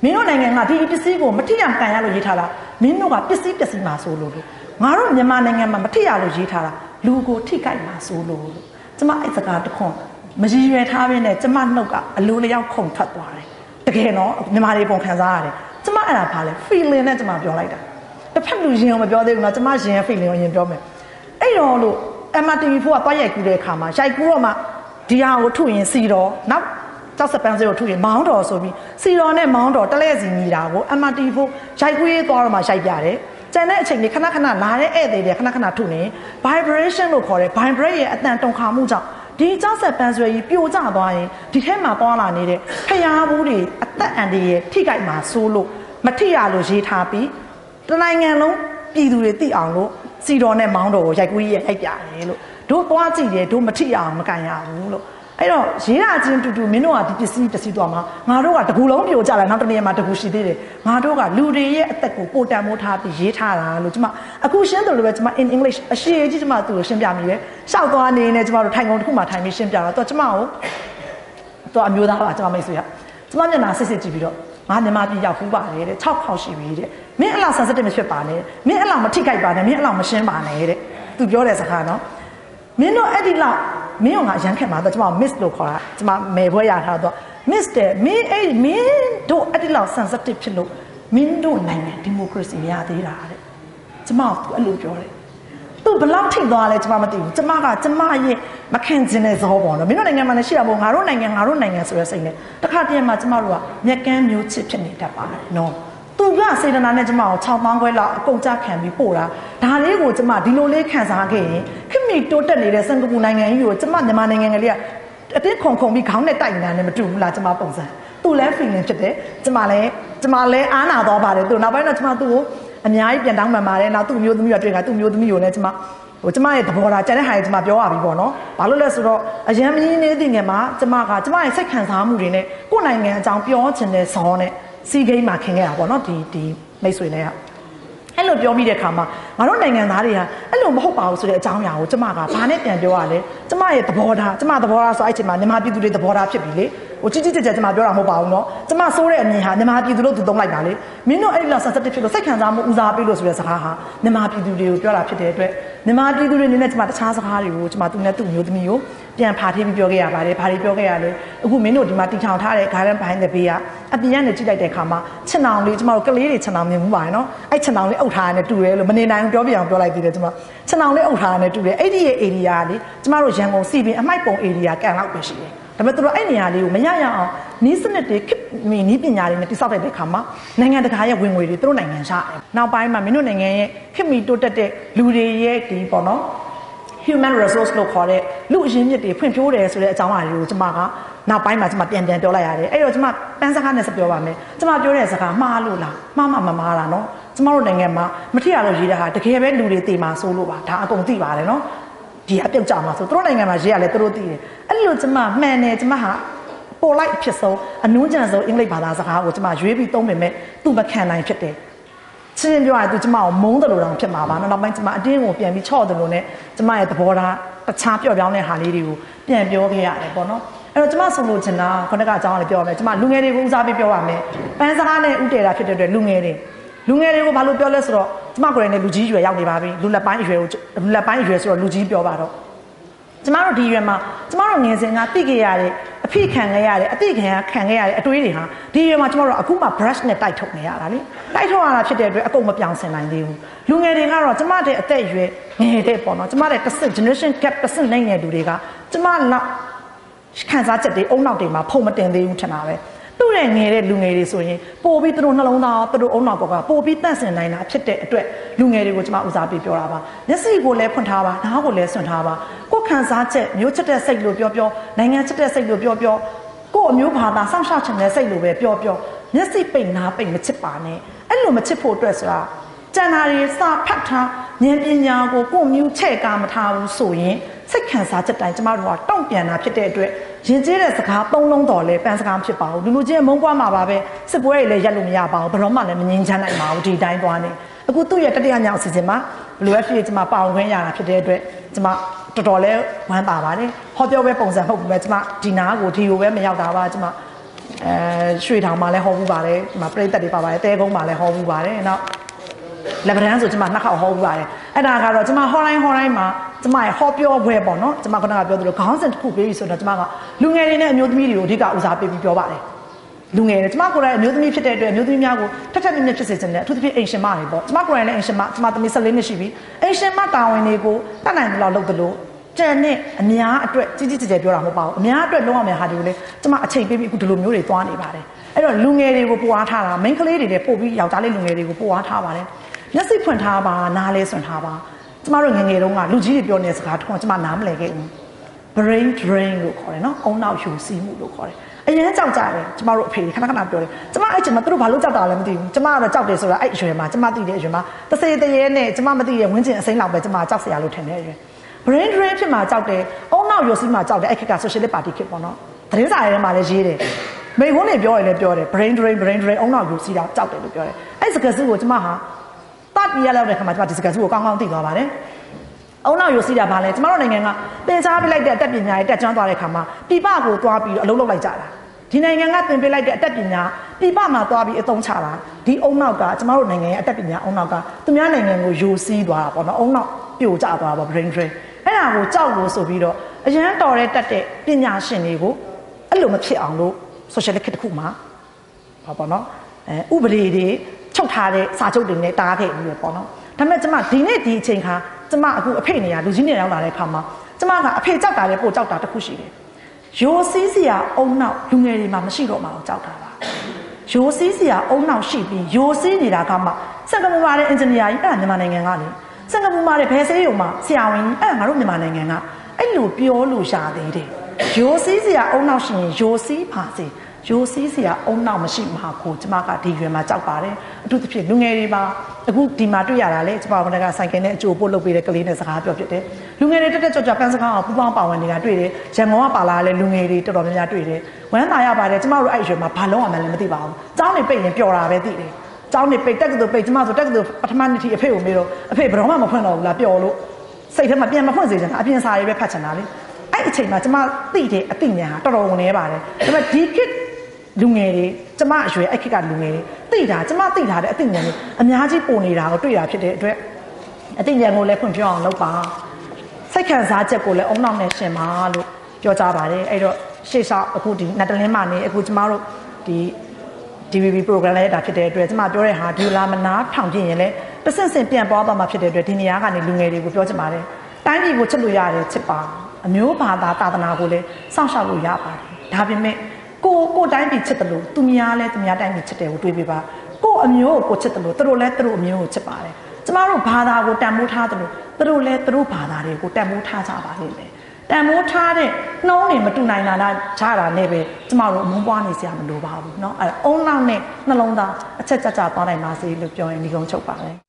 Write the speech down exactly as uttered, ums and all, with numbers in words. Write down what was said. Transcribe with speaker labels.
Speaker 1: မင်းတို့နိုင်ငံကဒီပစ္စည်းကိုမထိရကန်ရလို့ရေးထားတာမင်းတို့ကပစ္စည်းပစ္စည်းမှာဆိုလို့လို့ငါတို့မြန်မာနိုင်ငံမှာမထိရလို့ရေးထားတာလူကိုထိကြိုက်မှာဆိုလို့လို့ကျမအဲ့စကားတခွန်းမရည်ရွယ်ထားဘဲနဲ့ကျမနှုတ်ကအလိုလျောက်ခုန်ထွက်သွားတယ်တကယ်တော့မြန်မာတွေပုံခံစားရတယ်ကျမအဲ့ဒါဘာလဲ feeling နဲ့ကျမပြောလိုက်တာတစ်ဖက်လူရင်ကိုမပြောသေးဘူးနော်ကျမရင်ရဲ့ feeling ကိုရင်ပြောမယ်အဲ့တော့လို့ M R T V ဖိုးကတွားရိုက်ကူးတဲ့အခါမှာရိုက်ကူးတော့မှဒီဟာကိုထုရင်စီတော့နောက်ကျောက်စပန်းစေကိုထုရင်မောင်းတော်ဆိုပြီးစီတော်နဲ့မောင်းတော်တလဲစီညီတာကို M R T V ဖိုးရိုက်ကူးရေးသွားတော့မှရိုက်ပြတယ်ကျန်တဲ့အချိန်တွေခဏခဏလာတဲ့ဧည့်သည်တွေခဏခဏထုနေ vibration လို့ခေါ်တယ် vibrate ရဲ့အတန်တုန်ခါမှုကြောင့်ဒီကျောက်ဆက်ပန်းဆွဲကြီးပြိုကျသွားရင်ဒီထဲမှာသွားလာနေတဲ့ဖျားဘူးတွေအသက်အန္တရာယ်ထိခိုက်မှာဆိုလို့မထိရလို့ရေးထားပြီးတနိုင်ငံလုံးပြည်သူတွေသိအောင်လို့စီတော်နဲ့မောင်းတော်ကိုရိုက်ကူးရေးရိုက်ပြတယ်လို့တို့သွားကြည့်တယ်တို့မထိရအောင်မကန်ရဘူးလို့အဲ့တော့ရေးရချင်းတူတူမင်းတို့ကဒီပစ္စည်းပစ္စည်းသွားမှာငါတို့ကတကူလုံးပြိုကျလာနောက်တစ်နေ့မှတကူရှိသေးတယ်ငါတို့ကလူတွေရဲ့အသက်ကိုပိုတန်မိုးထားပြီးရေးထားတာလို့ကျမအခုရှင်းတယ်လို့ပဲကျမ in English အရှိကြီးကျမသူ့ကိုရှင်းပြမိတယ်ရှောက်သွားနေနေကျမတို့ထိုင်ကုန်တစ်ခုမှထိုင်ပြီးရှင်းပြတော့တော့ကျမကိုတော့အမျိုးသားပါကျမမိတ်ဆွေကကျမမျက်နှာစစ်စစ်ကြည့်ပြီးတော့ငါမြန်မာပြည်ရောက်ဖူးပါတယ်တဲ့၆ခေါက်ရှိပြီတဲ့မင်းအလား sensitive မဖြစ်ပါနဲ့မင်းအလားမထိခိုက်ပါနဲ့မင်းအလားမရှင်းပါနဲ့တဲ့သူပြောတဲ့စကားနော်မင်းတို့အဲ့ဒီလောက်မင်းကရမ်းခက်မှာတော့ကျမ miss လို့ခေါ်တာကျမမယ်ဘွဲရထားတော့ miss တဲ့မင်းအဲ့မင်းတို့အဲ့ဒီလောက် sensitive ဖြစ်လို့မင်းတို့နိုင်ငံဒီမိုကရေစီမရသေးတာတဲ့ကျမကအဲ့လိုပြောတယ်သူဘလောက်ထိသွားလဲကျမမသိဘူးကျမကကျမရဲ့မခံကျင်တဲ့ဇောပေါ်တော့မင်းတို့နိုင်ငံမှာလည်းရှိရမို့ငါတို့နိုင်ငံငါတို့နိုင်ငံဆိုရယ်စိတ်နဲ့တခါတည်းမှာကျမတို့ကမြက်ကန်းမျိုးချစ်ဖြစ်နေတတ်ပါတယ်နော်သူကစေတနာနဲ့ကျမကို၆ပေါင်းခွဲလောက်အကုန်ကြခံပြီးပို့တာဒါလေးကိုကျမဒီလိုလေးခံစားခဲ့ရင်ခင်မီတိုးတက်နေတဲ့စင်ကာပူနိုင်ငံကြီးကိုကျမမြန်မာနိုင်ငံကလေးကအတင်းခုံခုံပြီးခေါင်းနဲ့တိုက်နေတာနဲ့မတူဘူးလားကျမပုံစံသူလည်း feeling ဖြစ်တယ်ကျမလည်းကျမလည်းအားနာတော့ပါတယ်သူနောက်ပိုင်းတော့ကျမသူ့ကိုအများကြီးပြန်တောင်းပန်ပါတယ်နောက်သူ့မျိုးသမီးကတွေ့တာသူ့မျိုးသမီးကိုလည်းကျမဟိုကျမရဲ့သဘောထားကျန်တဲ့ဟာတွေကျမပြောရပြီပေါ့နော်ဘာလို့လဲဆိုတော့အရန်မင်းနေတဲ့ငယ်မှာကျမကကျမရဲ့စိတ်ခံစားမှုတွေနဲ့ကိုယ့်နိုင်ငံအကြောင်းပြောချင်တဲ့ဇောနဲ့စီဂိမ်းမှာခင်ခဲ့တာပေါ့နော်ဒီဒီမိတ်ဆွေနဲ့ကအဲ့လိုပြောပြီးတဲ့အခါမှာငါတို့နိုင်ငံသားတွေကအဲ့လိုမဟုတ်ပါဘူးဆိုတဲ့အကြောင်းအရာကိုကျမကဘာနဲ့ပြန်ပြောရလဲကျမရဲ့သဘောထားကျမသဘောထားဆိုအဲ့ချိန်မှာမြန်မာပြည်သူတွေသဘောထားဖြစ်ပြီလေဟိုကြီးကြီးကျယ်ကျယ်ကျမပြောတာမဟုတ်ပါဘူးနော်ကျမဆိုးတဲ့အမြင်ဟာမြန်မာပြည်သူလို့သူသုံးလိုက်တာလေမင်းတို့အဲ့ဒီလောက် sensitive ဖြစ်လို့စိတ်ခံစားမှုဦးစားပေးလို့ဆိုတဲ့စကားဟာမြန်မာပြည်သူတွေကိုပြောတာဖြစ်တဲ့အတွက်မြန်မာပြည်သူတွေအနေနဲ့ကျမတခြားစကားတွေကိုကျမသူနဲ့သူ့မျိုးသမီးကိုပြန်ဖာထည့်ပြီးပြောခဲ့ရပါတယ်ဘာတွေပြောခဲ့ရလဲအခုမင်းတို့ဒီမှာတီထောင်ထားတဲ့ garden behind the bay ကအပြင်ကနေကြည့်လိုက်တဲ့အခါမှာချင်အောင်လေးကျမတို့ကလေးတွေချင်အောင်မြင်မှုပါတယ်နော်အဲ့ချင်အောင်လေးအုပ်ထားရတယ်တူတယ်လို့မနေနိုင်ဘူးပြောပြအောင်ပြောလိုက်သေးတယ်ကျမချင်အောင်လေးအုပ်ထားရတယ်တူတယ်အဲ့ဒီရဲ့ area လေးကျမတို့ရန်ကုန်စီပင်အမိုက်ပုံ area ကန်လောက်ပဲရှိတယ်ဒါပေမဲ့သူတို့အဲ့နေရာလေးကိုမရရအောင်နီးစနစ်တွေနီးပညာတွေနဲ့တိစောက်တဲ့အခါမှာနိုင်ငံတကာရဲ့ဝင်ငွေတွေသူတို့နိုင်ငံရှာတယ်နောက်ပိုင်းမှာမင်းတို့နိုင်ငံရဲ့ခေတ်မီတိုးတက်တဲ့လူတွေရဲ့ဒီပေါ့နော် human resource လို့ခေါ်တဲ့လူအရင်းမြစ်တွေဖွံ့ဖြိုးတယ်ဆိုတဲ့အကြောင်းအရာတွေကိုကျမကနောက်ပိုင်းမှာကျမပြန်ပြန်ပြောလိုက်ရတယ်အဲ့တော့ကျမပန်းစကားနဲ့ဆက်ပြောပါမယ်ကျမပြောတဲ့စကားမှားလို့လားမှားမှမမှားတာနော်ကျမတို့နိုင်ငံမှာမထရလို့ရေးတာဟာတကယ်ပဲလူတွေတည်မှာဆိုလို့ပါဒါအကုန်သိပါတယ်နော်ဒီအပြုတ်ကြမှာဆိုသူတို့နိုင်ငံမှာရေးရလဲသူတို့သိတယ်အဲ့လိုကျမမှန်တယ်ကျမဟာပေါ်လိုက်ဖြစ်ဆုံးအနူးကျန်ဆုံးအင်္ဂလိပ်ဘာသာစကားကိုကျမရွေးပြီးသုံးပေမဲ့သူမခံနိုင်ဖြစ်တယ်ချင်းချင်းပြောရရင်သူကျမကိုမုန်းတယ်လို့တောင်ဖြစ်မှာပါနောက်ပိုင်းကျမအတင်းကိုပြန်ပြီးချော့တယ်လို့နဲ့ကျမရဲ့သဘောထားတခြားပြော့ပြောင်းတဲ့ဟာလေးတွေကိုပြန်ပြောခဲ့ရတယ်ပေါ့နော်အဲ့တော့ကျမဆိုလို့ချင်တာခုနကအကြောင်းလေးပြောရမယ်ကျမလူငယ်တွေကိုဦးစားပေးပြောရမယ်ပန်းစကားနဲ့ဥတည်တာဖြစ်တဲ့အတွက်လူငယ်တွေလူငယ်တွေကိုဘာလို့ပြောလဲဆိုတော့ကျမကိုယ်တိုင်လည်းလူကြီးရွယ်ရောက်နေပါပြီလူလက်ပိုင်းအရွယ်ကိုလူလက်ပိုင်းအရွယ်ဆိုတော့လူကြီးပြောပါတော့ကျမတို့ဒီရွယ်မှာကျမတို့ငယ်စဉ်ကသိခဲ့ရတဲ့အဖိခံခဲ့ရတဲ့အသိခံရခံခဲ့ရတဲ့အတွေးတွေဟာဒီရွယ်မှာကျမတို့အခုမှ brush နဲ့တိုက်ထုတ်နေရတာလေတိုက်ထုတ်ရတာဖြစ်တဲ့အတွက်အကုန်မပြောင်းဆင်နိုင်သေးဘူးလူငယ်တွေကတော့ကျမတဲ့အသက်အရွယ်ငယ်တဲ့ပေါ့နော်ကျမတဲ့တစ်စစ် generation gap တစ်စစ်နိုင်ငယ်လူတွေကကျမလောက်ခံစားချက်တွေအုံနောက်တွေမှာဖုံမတင်သေးဘူးထင်တာပဲသူ့ရဲ့ငယ်တဲ့လူငယ်တွေဆိုရင်ပို့ပြီးသူတို့နှလုံးသားသူတို့အုံနောက်ပေါ်ကပို့ပြီးတန့်စင်နိုင်တာဖြစ်တဲ့အတွက်လူငယ်တွေကိုကျမဦးစားပေးပြောတာပါမျက်စိကိုလည်းဖွင့်ထားပါနားကိုလည်းဆွန့်ထားပါကိုယ်ခံစားချက်မျိုးချက်တဲ့စိတ်လို့ပြောပြောနိုင်ငံချက်တဲ့စိတ်လို့ပြောပြောကိုယ်အမျိုးဘာသာစောင့်ရှောက်ခြင်းတဲ့စိတ်လို့ပဲပြောပြောမျက်စိပိတ်နားပိတ်မချစ်ပါနဲ့အဲ့လိုမချစ်ဖို့အတွက်ဆိုတာကျန်တာတွေစာဖတ်ထားဉာဏ်ပညာကိုကိုယ်မျိုးချဲ့ကားမထားဘူးဆိုရင်စိတ်ခံစားချက်တိုင်းကျမတို့ကတောင့်ပြန်တာဖြစ်တဲ့အတွက်ရင်ကျေးတဲ့စကားသုံးလုံးတော်လဲပန်းစကားဖြစ်ပါဘူးလူလူချင်းမုန်းပွားမှာပါပဲစစ်ပွဲတွေလည်းရက်လို့မရပါဘူးဘယ်တော့မှလည်းမငြင်းချမ်းနိုင်ပါဘူးဒီတိုင်းသွားနေအခုသူ့ရဲ့တတိယညောင်အစီအစဉ်မှာဘလူး F ကျမပါဝင်ခွင့်ရတာဖြစ်တဲ့အတွက်ကျမတော်တော်လေးဝမ်းသာပါတယ်ဟောပြောပဲပုံစံဟုတ်ပြီပဲကျမဒီနာကိုဒီကိုပဲမရောက်တာပါကျမအဲရွှေထောင်မှာလည်းဟောဘူးပါတယ်ဒီမှာပြိတ္တတွေပါပါတယ်တဲကုန်းမှာလည်းဟောဘူးပါတယ်နောက်လက်ဗရန်ဆိုကျွန်မနှစ်ခေါက်ဟောဘူးပါတယ်အဲ့ဒါကတော့ကျွန်မဟောတိုင်းဟောတိုင်းမှာကျွန်မရဲ့ဟောပြောပွဲပေါ့နော်ကျွန်မခုနကပြောသလိုခေါင်းစဉ်တစ်ခုပေးပြီဆိုတော့ကျွန်မကလူငယ်တွေနဲ့အမျိုးသမီးတွေကိုအဓိကဦးစားပေးပြီးပြောပါတယ်လူငယ်တွေကျွန်မကိုယ်တိုင်အမျိုးသမီးဖြစ်တဲ့အတွက်အမျိုးသမီးများကိုထက်ထက်မြက်မြက်ဖြစ်စေချင်တယ်အထူးသဖြင့်အိမ်ရှင်မတွေပေါ့ကျွန်မကိုယ်တိုင်လည်းအိမ်ရှင်မကျွန်မသမီး၁၄နှစ်ရှိပြီအိမ်ရှင်မတာဝန်တွေကိုတတ်နိုင်တယ်လို့လုပ်တယ်လို့ကျန်တဲ့အများအတွက်ကြီးကြီးကျယ်ကျယ်ပြောတာမဟုတ်ပါဘူးအများအတွက်လုံးဝများဟာဒီကိုလေကျွန်မအချိန်ပေးပြီးအခုဒီလိုမျိုးတွေသွားနေပါတယ်အဲ့တော့လူငယ်တွေကိုပို့အားထားတာ main ကလေးတွေလည်းပို့ပြီးယောက်ျားလေးလူငယ်တွေကိုပို့အားထားပါတယ်မျက်စိဖွင့်ထားပါနားလဲဆွန့်ထားပါကျမတို့ငငယ်တုန်းကလူကြီးတွေပြောနေတဲ့စကားတစ်ခုကကျမနားမလည်ခဲ့ဘူး brain drain လို့ခေါ်တယ်နော်အုံနောက်ယူစီးမှုလို့ခေါ်တယ်အရင်ကြောက်ကြတယ်ကျမတို့အဖေခဏခဏပြောတယ်ကျမအဲ့ချိန်မှာသူတို့ဘာလို့ကြောက်တာလဲမသိဘူးကျမကတော့ကြောက်တယ်ဆိုတာအဲ့အရွယ်မှာကျမသိတဲ့အရွယ်မှာတစေတရေနဲ့ကျမမသိတဲ့ဝင်းကျင်အစိမ်းလောက်ပဲကျမကြောက်စရာလို့ထင်တဲ့အရွယ် brain drain ဖြစ်မှာကြောက်တယ်အုံနောက်ယူစီးမှာကြောက်တယ်အဲ့ခေတ်က socialist party ခေတ်ပေါ့နော်သတင်းစာထဲမှာလည်းရေးတယ်မိခွန်းတွေပြောရင်လည်းပြောတယ် brain drain brain drain အုံနောက်ယူစီးတာကြောက်တယ်လို့ပြောတယ်အဲ့စကားစုကိုကျမဟာတတ်ပြရလောက်တဲ့ခါမှာကျမဒီစကားစုကိုကောင်းကောင်းသိသွားပါတယ်အုံနောက်ယူစီးတာဘာလဲကျမတို့နိုင်ငံကသင်ကြားပေးလိုက်တဲ့အတတ်ပညာတွေတက်ကျွမ်းသွားတဲ့ခါမှာပြပကိုသွားပြီးအလုပ်လုပ်လိုက်ကြတာဒီနိုင်ငံကသင်ပေးလိုက်တဲ့အတတ်ပညာပြပမှာသွားပြီးအသုံးချတာဒီအုံနောက်ကကျမတို့နိုင်ငံရဲ့အတတ်ပညာအုံနောက်ကသူများနိုင်ငံကိုယူစီးသွားတာပေါ့နော်အုံနောက်ပြိုကျသွားတာပေါ့ brain drain အဲ့ဒါကိုကြောက်လို့ဆိုပြီးတော့အရန်တော်တဲ့တက်တဲ့ပညာရှင်တွေကိုအဲ့လိုမဖြစ်အောင်လို့ social ခေတ်တစ်ခုမှာဘာပေါ့နော်အဲဥပဒေတွေချုပ်ထားတဲ့စာချုပ်တွေနဲ့တားခဲ့ပြီးပဲပေါ့နော်ဒါပေမဲ့ကျမဒီနေ့ဒီအချိန်ခါကျမအခုအဖေနေရလူကြီးနေရောက်လာတဲ့ခါမှာကျမကအဖေကြောက်တာလေပို့ကြောက်တာတစ်ခုရှိတယ်ရိုးစည်းစရာအုံနောက်လူငယ်တွေမှာမရှိတော့မှအောင်ကြောက်တာပါရိုးစည်းစရာအုံနောက်ရှိပြီးရိုးစည်းနေတာကမှစင်ကာပူမှာတဲ့အင်ဂျင်နီယာကြီးအဲ့ဒါမြန်မာနိုင်ငံကနေစင်ကာပူမှာတဲ့ဘယ်ဆေးရုံမှာဆရာဝန်ကြီးအဲ့ဒါငါတို့မြန်မာနိုင်ငံကအဲ့လိုပြောလို့ရသေးတယ်ရိုးစည်းစရာအုံနောက်ရှိရင်ရိုးစည်းပါစေရိုးစည်းစရာအုံနောက်မရှိမှာကိုကျမကဒီရွယ်မှာကြောက်ပါတယ်အထူးသဖြင့်လူငယ်တွေပါအခုဒီမှာတွေ့ရတာလေကျမကဆိုင်ကယ်နဲ့အကျိုးပို့လုပ်ပေးတဲ့ကလေးနဲ့စကားပြောဖြစ်တယ်လူငယ်တွေတက်တက်ကြွကြွပန်းစကားအောင်ပူပေါင်းပါဝင်နေတာတွေ့တယ်ရန်ကုန်ကပါလာတဲ့လူငယ်တွေတော်တော်များများတွေ့တယ်ဝမ်းသာရပါတယ်ကျမတို့အဲ့ရွယ်မှာဘာလုံးအောင်မှလည်းမသိပါဘူးကျောင်းနေပိတ်ရင်ပျော်တာပဲသိတယ်ကျောင်းနေပိတ်တက်ကတူပိတ်ကျမဆိုတက်ကတူပထမနေ့ထိအဖေကိုမေးတော့အဖေဘယ်တော့မှမဖွင့်တော့ဘူးလားပျော်လို့စိတ်ထဲမှာပြန်မဖွင့်စေချင်တာအပြင်စာရေးပဲဖတ်ချင်တာလေအဲ့အချိန်မှာကျမသိတဲ့အသိဉာဏ်ဟာတော်တော်ဝင်နေပါတယ်ဒါပေမဲ့ဒီခေတ်လူငယ်တွေကျမအရွယ်အဲ့ခေတ်ကလူငယ်တွေသိတာကျမသိတာတဲ့အသိဉာဏ်တွေအများကြီးပုံနေတာကိုတွေ့တာဖြစ်တဲ့အတွက်အသိဉာဏ်ကိုလည်းဖွင့်ပြအောင်လုပ်ပါစိတ်ခံစားချက်ကိုလည်းအုံနောက်နဲ့ရှင်ပါလို့ပြောကြပါတယ်အဲ့တော့ရှေ့လျှောက်အခုဒီနတ်တလင်းမနေအခုကျမတို့ဒီ D V B program လေးတာဖြစ်တဲ့အတွက်ကျမပြောတဲ့ဟာဒီလာမနာထောင်ပြရင်လည်းတဆင့်ဆင့်ပြန်ပွားသွားမှာဖြစ်တဲ့အတွက်ဒီနေရာကနေလူငယ်တွေကိုပြောချင်ပါတယ်တိုင်းပြည်ကိုချစ်လို့ရတယ်ချစ်ပါအမျိုးဘာသာသာသနာကိုလည်းစောင့်ရှောက်လို့ရပါတယ်ဒါပေမဲ့ကိုကိုတိုင်းပြည်ချစ်တယ်လို့သူများလဲသူများတိုင်းပြည်ချစ်တယ်ကိုတွေးပြပါကိုအမျိုးကိုကိုချစ်တယ်လို့သူတို့လဲသူတို့အမျိုးကိုချစ်ပါတယ်ကျမတို့ဘာသာကိုတန်ဖိုးထားတယ်လို့သူတို့လဲသူတို့ဘာသာတွေကိုတန်ဖိုးထားကြပါလိမ့်မယ်တန်ဖိုးထားတဲ့နှုံးတွေမတူနိုင်တာကြတာနဲ့ပဲကျမတို့အမုန်းပွားနေစရာမလိုပါဘူးเนาะအဲအုံနောက်နဲ့နှလုံးသားအချက်ကြကြသွားနိုင်ပါစေလို့ပြောရင်ဒီကုန်းချုပ်ပါလေ